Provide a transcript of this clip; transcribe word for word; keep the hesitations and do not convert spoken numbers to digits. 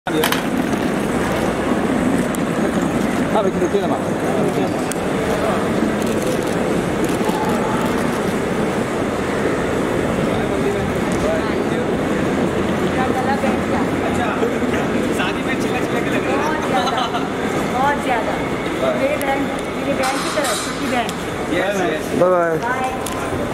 हाँ भाई रुकिए ना शादी में चिल्ला चिल्ला के लग रहा है बहुत ज्यादा मेरी बहन मेरी बहन की तरह छोटी बहन बाय बाय।